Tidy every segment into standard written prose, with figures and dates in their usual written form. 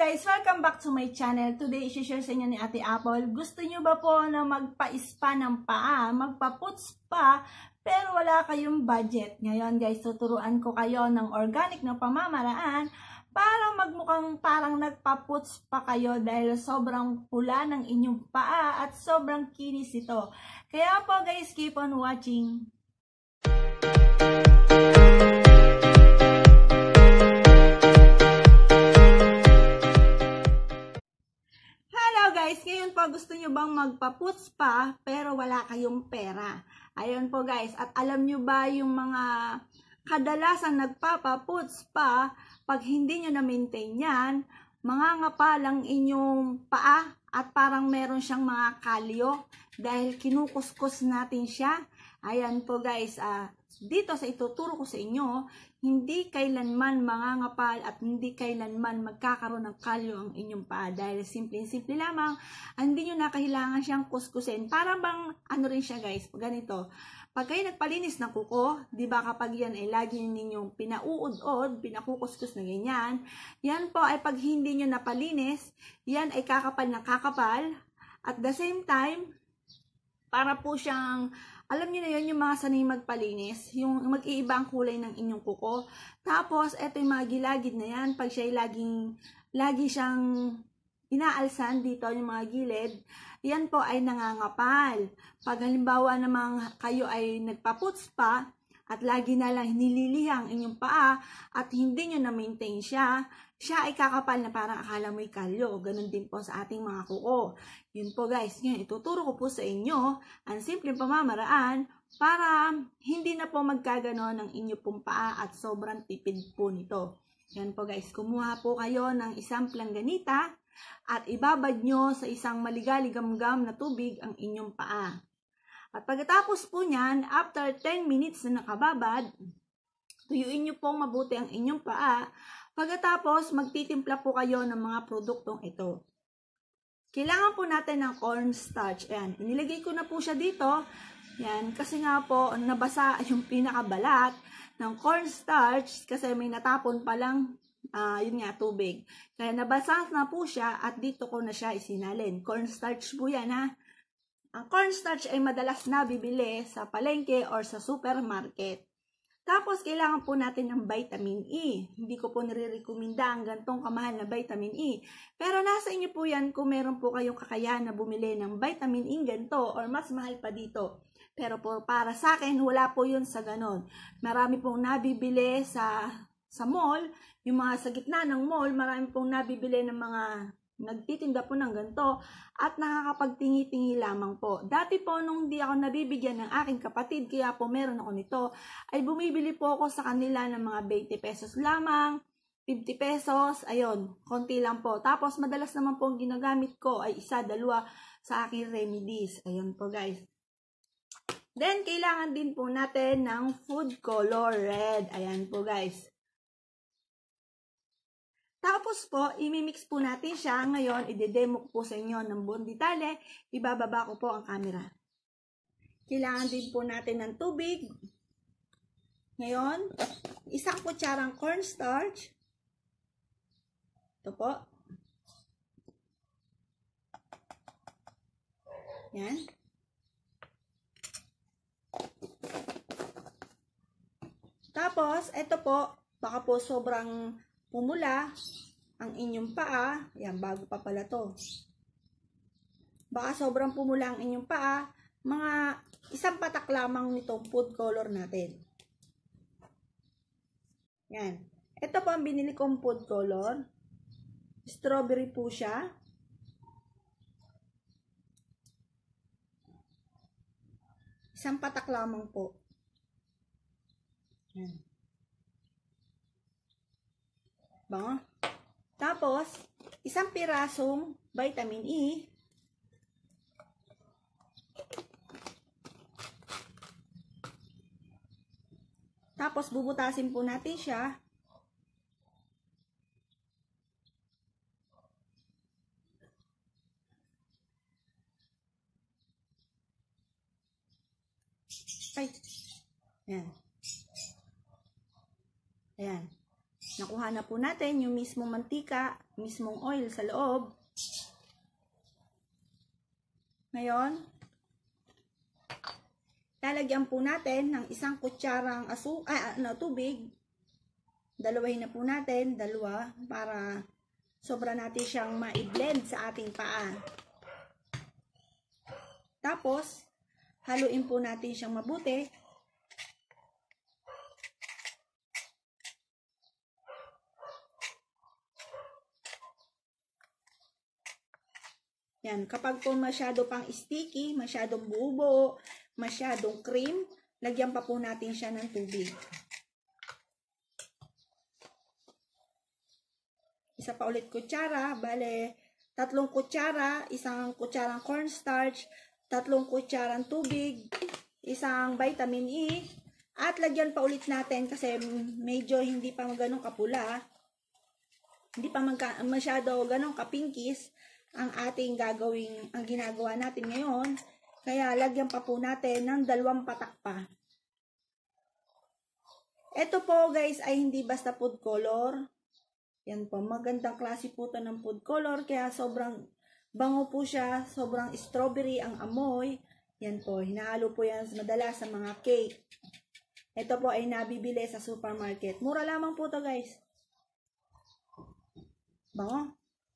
guys! Welcome back to my channel. Today, isi-share sa inyo ni Ate Apple. Gusto nyo ba po na magpa-spa ng paa, magpa-foot spa, pero wala kayong budget? Ngayon guys, tuturuan ko kayo ng organic na pamamaraan para magmukhang parang nagpa-foot spa kayo dahil sobrang pula ng inyong paa at sobrang kinis ito. Kaya po guys, keep on watching. Guys, ngayon po gusto nyo bang magpa-foot spa pero wala kayong pera? Ayun po guys, at alam nyo ba yung mga kadalasan nagpapa-foot spa, pag hindi nyo na-maintain yan, mangangapa lang inyong paa at parang meron siyang mga kalyo dahil kinukuskus natin siya. Ayan po guys, dito sa ituturo ko sa inyo, hindi kailanman mangangapal at hindi kailanman magkakaroon ng kalyo ang inyong paa dahil simple-simple lamang, hindi nyo na kailangan siyang kuskusin. Parang bang ano rin siya guys, ganito. Pag kayo nagpalinis ng kuko, di ba kapag yan ay lagi ninyong pinauud-od, pinakukuskus na ganyan, yan po ay pag hindi nyo napalinis, yan ay kakapal na kakapal. At the same time, para po siyang, alam niyo na yun, yung mga sanay magpalinis, yung mag-iiba ang kulay ng inyong kuko. Tapos, eto yung mga gilagid na yan, pag siya lagi siyang inaalsan dito, yung mga gilid, yan po ay nangangapal. Pag halimbawa namang kayo ay nagpa-foot spa, at lagi na lang nililihang inyong paa, at hindi nyo na-maintain siya ay kakapal na parang akala mo'y kalyo. Ganun din po sa ating mga kuko. Yun po guys, ngayon ituturo ko po sa inyo ang simpleng pamamaraan para hindi na po magkaganon ang inyong pong paa at sobrang tipid po nito. Yan po guys, kumuha po kayo ng isang plangganita at ibabad nyo sa isang maligaligam-gam na tubig ang inyong paa. At pagkatapos po niyan, after 10 minutes na nakababad, tuyuin nyo pong mabuti ang inyong paa. Pagkatapos, magtitimpla po kayo ng mga produktong ito. Kailangan po natin ng cornstarch. Ayan, inilagay ko na po siya dito. Yan, kasi nga po, nabasa yung pinakabalat ng cornstarch kasi may natapon pa lang, yun nga, tubig. Kaya nabasa na po siya at dito ko na siya isinalin. Cornstarch po yan ha. Ang cornstarch ay madalas na bibili sa palengke or sa supermarket. Tapos, kailangan po natin ng vitamin E. Hindi ko po nire-recommenda ang gantong kamahal na vitamin E. Pero nasa inyo po yan kung meron po kayong kakayahan na bumili ng vitamin E ganito or mas mahal pa dito. Pero po, para sa akin, wala po yun sa ganon. Marami pong nabibili sa mall. Yung mga sa gitna ng mall, marami pong nabibili ng mga nagtitinda po ng ganito at nakakapagtingi-tingi lamang po. Dati po nung di ako nabibigyan ng aking kapatid, kaya po meron ako nito, ay bumibili po ako sa kanila ng mga 20 pesos lamang, 50 pesos, ayun, konti lang po. Tapos madalas naman po ang ginagamit ko ay isa, dalawa sa aking remedies. Ayun po guys. Then, kailangan din po natin ng food color red. Ayan po guys. Tapos po, imimix po natin siya. Ngayon, i-demo ko po sa inyo ng buong detalye. Ibababa ko po ang camera. Kailangan din po natin ng tubig. Ngayon, isang kutsarang cornstarch. Ito po. Yan. Tapos, ito po, baka po sobrang pumula ang inyong paa. Yan, bago pa pala to. Baka sobrang pumula ang inyong paa. Mga isang patak lamang nitong food color natin. Yan. Ito po ang binili kong food color. Strawberry po siya. Isang patak lamang po. Yan. Bango. Tapos, isang pirasong vitamin E. Tapos, bubutasin po natin siya. Ay. Ayan. Ayan. Nakuha na po natin yung mismong mantika, mismong oil sa loob. Ngayon, lalagyan po natin ng isang kutsarang tubig. Dalawahin na po natin, dalawa, para sobra natin siyang ma-blend sa ating paa. Tapos, haluin po natin siyang mabuti. Yan, kapag po masyado pang sticky, masyadong buo-buo, masyadong cream, lagyan pa po natin siya ng tubig. Isa pa ulit kutsara, bale 3 kutsara, isang kutsarang cornstarch, 3 kutsarang tubig, isang vitamin E, at lagyan pa ulit natin kasi medyo hindi pa ganun kapula, hindi pa masyado ganun kapinkis ang ating ang ginagawa natin ngayon. Kaya lagyan pa po natin ng 2 patak pa. Ito po guys ay hindi basta food color. Yan po, magandang klase po ito ng food color. Kaya sobrang bango po siya, sobrang strawberry ang amoy. Yan po, hinahalo po yan madalas sa mga cake. Ito po ay nabibili sa supermarket. Mura lamang po ito guys. Bango.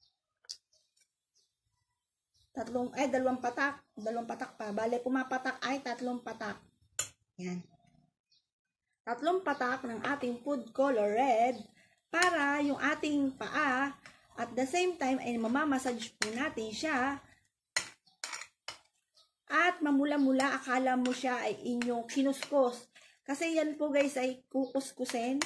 2 patak. 2 patak pa. Bale, pumapatak ay 3 patak. Yan. 3 patak ng ating food color red para yung ating paa at the same time ay mamamassage po natin siya at mamula-mula akala mo siya ay inyong kinuskos. Kasi yan po guys ay kukuskusin.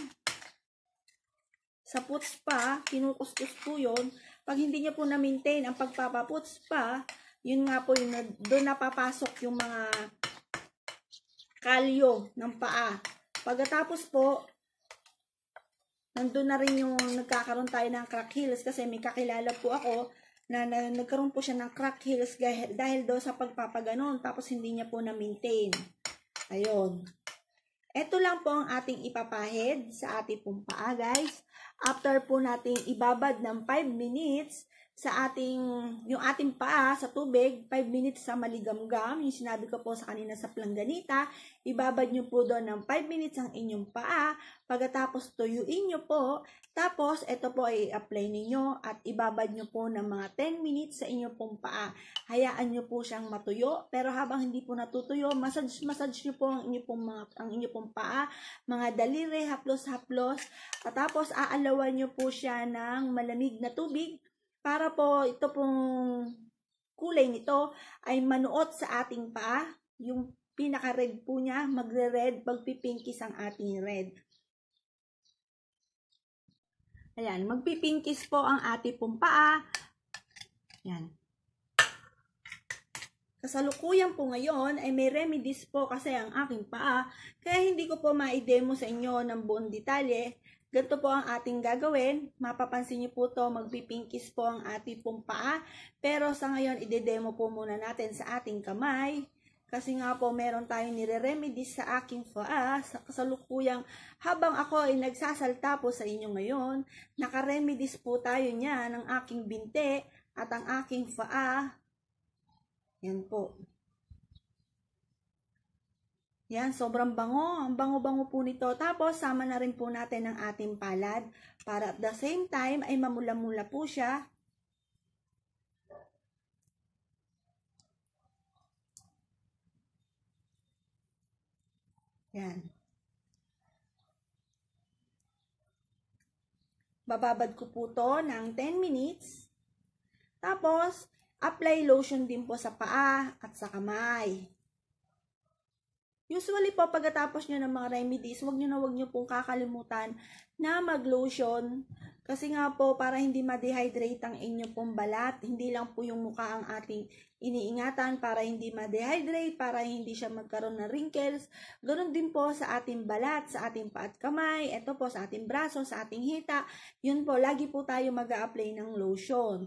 Sa puts pa, kinukuskus po yun. Pag hindi niyo po na-maintain ang pagpapaputs pa, yun nga po yun, doon napapasok yung mga kalyo ng paa. Pagkatapos po, nandun na rin yung nagkakaroon tayo ng crack heels kasi may kakilala po ako na nagkaroon po siya ng crack heels dahil daw sa pagpapaganon tapos hindi niya po na-maintain. Ayun. Ito lang po ang ating ipapahid sa ating pong paa guys. After po nating ibabad ng 5 minutes sa yung ating paa sa tubig, 5 minutes sa maligamgam, yung sinabi ko po sa kanina sa planganita, ibabad nyo po doon ng 5 minutes ang inyong paa, pagkatapos tuyuin nyo po, tapos ito po ay i-apply ninyo at ibabad nyo po ng mga 10 minutes sa inyong pong paa. Hayaan nyo po siyang matuyo, pero habang hindi po natutuyo, massage nyo po ang inyong pong paa, mga daliri, haplos-haplos, at tapos aalawan nyo po siya ng malamig na tubig, para po ito pong kulay nito ay manuot sa ating paa. Yung pinaka-red po niya, magre-red, magpipinkis ang ating red. Ayan, magpipinkis po ang ating pong paa. Ayan. Kasalukuyan po ngayon ay may remedies po kasi ang aking paa. Kaya hindi ko po ma-demo sa inyo ng buong detalye. Ganito po ang ating gagawin. Mapapansin niyo po to, magpipinkis po ang ating pong paa. Pero sa ngayon, ide-demo po muna natin sa ating kamay. Kasi nga po, meron tayong nire-remedies sa aking paa. Sa kasalukuyang, habang ako ay nagsasalta po sa inyo ngayon, naka-remedies po tayo niya ng aking binte at ang aking paa. Yan po. Yan, sobrang bango. Ang bango-bango po nito. Tapos, sama na rin po natin ang ating palad para at the same time ay mamula-mula po siya. Yan. Bababad ko po to ng 10 minutes. Tapos, apply lotion din po sa paa at sa kamay. Usually po, pagkatapos nyo ng mga remedies, wag nyo pong kakalimutan na mag-lotion. Kasi nga po, para hindi ma-dehydrate ang inyong pong balat, hindi lang po yung mukha ang ating iniingatan para hindi ma-dehydrate, para hindi siya magkaroon ng wrinkles. Ganon din po sa ating balat, sa ating paa at kamay, ito po sa ating braso, sa ating hita. Yun po, lagi po tayo mag-a-apply ng lotion.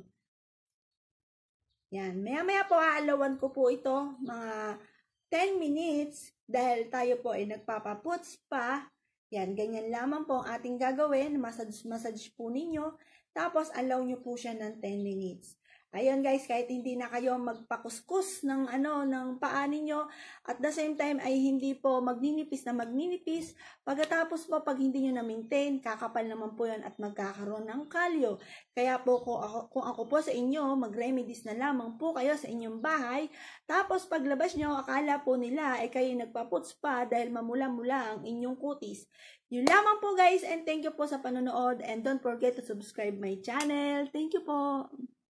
Yan, maya-maya po aalawan ko po ito, mga 10 minutes, dahil tayo po ay nagpapaputs pa. Yan, ganyan lamang po ang ating gagawin. Massage po ninyo. Tapos, allow nyo po siya ng 10 minutes. Ayun guys, kahit hindi na kayo magpakuskus ng ng paa ninyo, at the same time ay hindi po magninipis na magninipis. Pagkatapos po, pag hindi nyo na-maintain, kakapal naman po yan at magkakaroon ng kalyo. Kaya po kung ako po sa inyo, mag-remedies na lamang po kayo sa inyong bahay. Tapos paglabas nyo, akala po nila ay kayo nagpaputs pa dahil mamula-mula ang inyong kutis. Yun lamang po guys, and thank you po sa panonood, and don't forget to subscribe my channel. Thank you po.